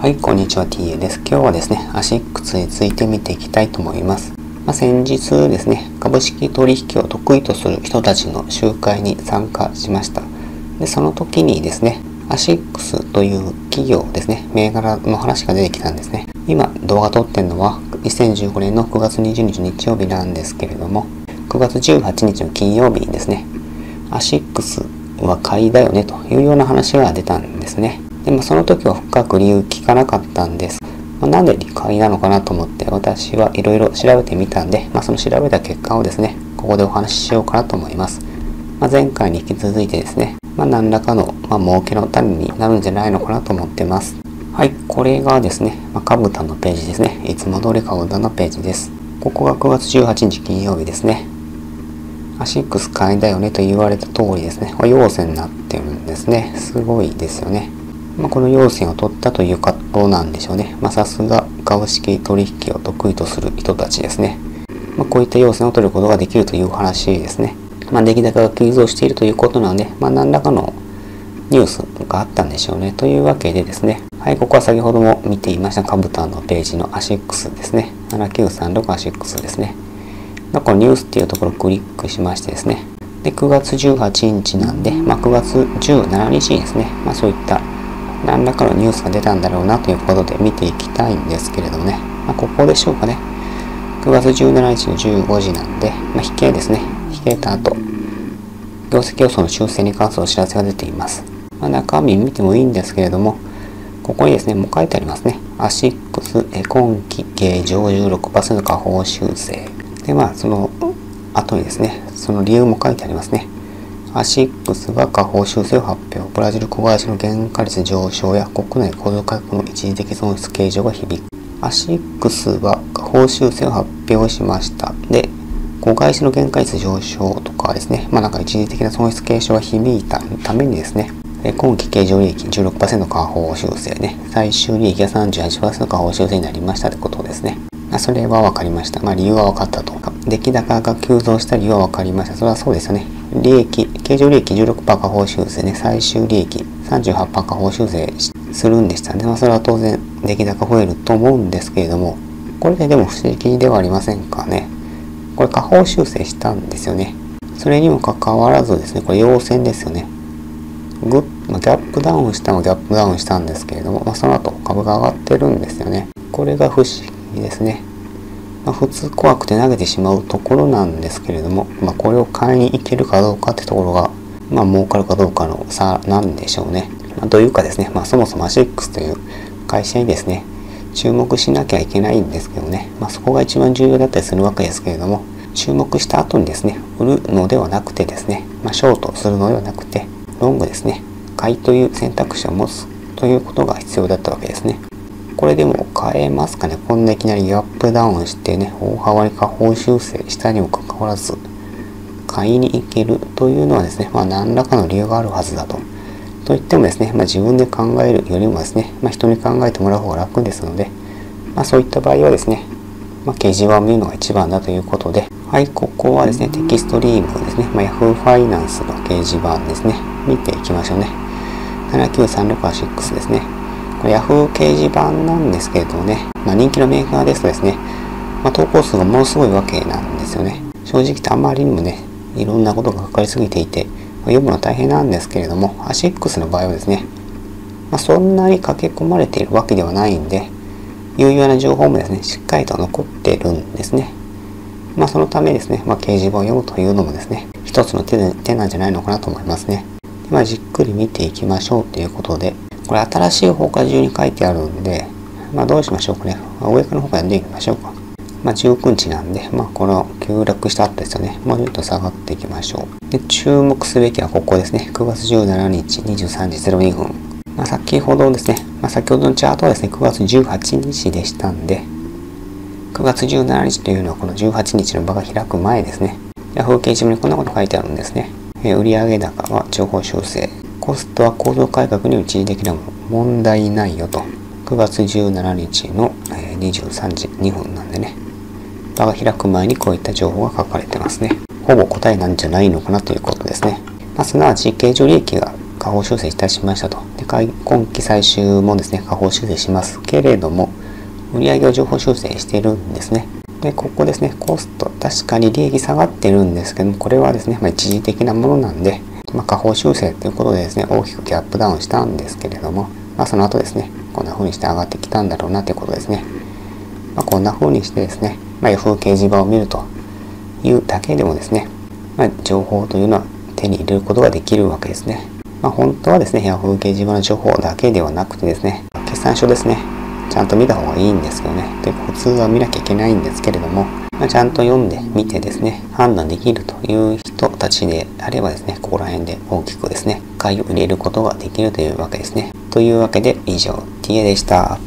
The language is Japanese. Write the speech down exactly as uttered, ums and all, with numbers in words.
はい、こんにちは、ティーエー です。今日はですね、アシックスについて見ていきたいと思います。まあ、先日ですね、株式取引を得意とする人たちの集会に参加しました。で、その時にですね、アシックスという企業ですね、銘柄の話が出てきたんですね。今、動画撮ってるのはにせんじゅうごねんのくがつにじゅうににち日曜日なんですけれども、くがつじゅうはちにちの金曜日にですね、アシックスは買いだよねというような話が出たんですね。でもその時は深く理由聞かなかったんです。まあ、なんで理解なのかなと思って私はいろいろ調べてみたんで、まあ、その調べた結果をですね、ここでお話ししようかなと思います。まあ、前回に引き続いてですね、まあ、何らかの、まあ、儲けの種になるんじゃないのかなと思ってます。はい、これがですね、まあ、株価のページですね。いつも通り株価のページです。ここがくがつじゅうはちにち金曜日ですね。アシックス買いだよねと言われた通りですね、陽線になってるんですね。すごいですよね。まあ、この陽線を取ったということなんでしょうね。まあ、さすが株式取引を得意とする人たちですね。まあ、こういった陽線を取ることができるという話ですね。まあ、出来高が急増しているということなので、まあ、何らかのニュースがあったんでしょうね。というわけでですね。はい、ここは先ほども見ていました株価のページのアシックスですね。ななきゅうさんろくアシックスですね。このニュースっていうところをクリックしましてですね。で、くがつじゅうはちにちなんで、まあ、くがつじゅうしちにちにですね。まあ、そういった何らかのニュースが出たんだろうなということで見ていきたいんですけれどもね。まあ、ここでしょうかね。くがつじゅうしちにちのじゅうごじなんで、まあ、引けですね。引けた後、業績予想の修正に関するお知らせが出ています。まあ、中身見てもいいんですけれども、ここにですね、もう書いてありますね。アシックス今期経常 じゅうろくパーセント 下方修正。で、まあ、その後にですね、その理由も書いてありますね。アシックスが下方修正を発表。ブラジル子会社の原価率上昇や国内構造改革の一時的損失計上が響く。アシックスは下方修正を発表しました。で、子会社の原価率上昇とかですね、まあなんか一時的な損失計上が響いたためにですね、今期経常利益 じゅうろくパーセント 下方修正ね、最終利益が さんじゅうはちパーセント 下方修正になりましたってことですね。それは分かりました。まあ理由は分かったと。出来高が急増した理由は分かりました。それはそうですよね。利益、経常利益 じゅうろくパーセント 下方修正ね、最終利益 さんじゅうはちパーセント 下方修正するんでしたね。まあそれは当然出来高増えると思うんですけれども、これででも不思議ではありませんかね。これ下方修正したんですよね。それにもかかわらずですね、これ陽線ですよね。グッ、まあ、ギャップダウンしたのはギャップダウンしたんですけれども、まあ、その後株が上がってるんですよね。これが不思議ですね。まあ、普通怖くて投げてしまうところなんですけれども、まあ、これを買いに行けるかどうかってところが、まあ、儲かるかどうかの差なんでしょうね。まあ、というかですね、まあ、そもそもアシックスという会社にですね、注目しなきゃいけないんですけどね、まあ、そこが一番重要だったりするわけですけれども、注目した後にですね、売るのではなくてですね、まあ、ショートするのではなくて、ロングですね、買いという選択肢を持つということが必要だったわけですね。これでも買えますかね。こんないきなりギャップダウンしてね、大幅に下方修正したにもかかわらず、買いに行けるというのはですね、まあ何らかの理由があるはずだと。といってもですね、まあ自分で考えるよりもですね、まあ人に考えてもらう方が楽ですので、まあそういった場合はですね、まあ掲示板を見るのが一番だということで、はい、ここはですね、テキストリームですね、まあ Yahoo ファイナンスの掲示板ですね、見ていきましょうね。ななきゅうさんろくアシックスですね。これ Yahoo 掲示板なんですけれどもね、まあ、人気のメーカーですとですね、まあ、投稿数がものすごいわけなんですよね。正直言ってあまりにもね、いろんなことがかかりすぎていて、まあ、読むのは大変なんですけれども、アシックスの場合はですね、まあ、そんなに書き込まれているわけではないんで、有用な情報もですね、しっかりと残っているんですね。まあそのためですね、まあ、掲示板を読むというのもですね、一つの手で手なんじゃないのかなと思いますね。まあ、じっくり見ていきましょうということで、これ新しい方から順に書いてあるんで、まあどうしましょうかね。まあ、上からの方から読んでいきましょうか。まあじゅうくにちなんで、まあこの急落した後ですよね。もうちょっと下がっていきましょう。で、注目すべきはここですね。くがつじゅうしちにちにじゅうさんじぜろにふん。まあ先ほどですね、まあ先ほどのチャートはですね、くがつじゅうはちにちでしたんで、くがつじゅうしちにちというのはこのじゅうはちにちの場が開く前ですね。Yahoo 掲示板にこんなこと書いてあるんですね。え売上高は情報修正。コストは構造改革による一時的な問題ないよと。くがつじゅうしちにちのにじゅうさんじにふんなんでね。場が開く前にこういった情報が書かれてますね。ほぼ答えなんじゃないのかなということですね。まあ、すなわち経常利益が下方修正いたしましたと。で、今期最終もですね、下方修正しますけれども、売上を上方修正してるんですね。で、ここですね、コスト、確かに利益下がってるんですけども、これはですね、まあ、一時的なものなんで、まあ、下方修正ということでですね、大きくギャップダウンしたんですけれども、まあ、その後ですね、こんな風にして上がってきたんだろうなということですね。まあ、こんな風にしてですね、まあ、ヤフー掲示板を見るというだけでもですね、まあ、情報というのは手に入れることができるわけですね。まあ、本当はですね、ヤフー掲示板の情報だけではなくてですね、決算書ですね、ちゃんと見た方がいいんですけどね。で、普通は見なきゃいけないんですけれども、まあ、ちゃんと読んでみてですね、判断できるという人たちであればですね、ここら辺で大きくですね、買いを入れることができるというわけですね。というわけで以上、ティエでした。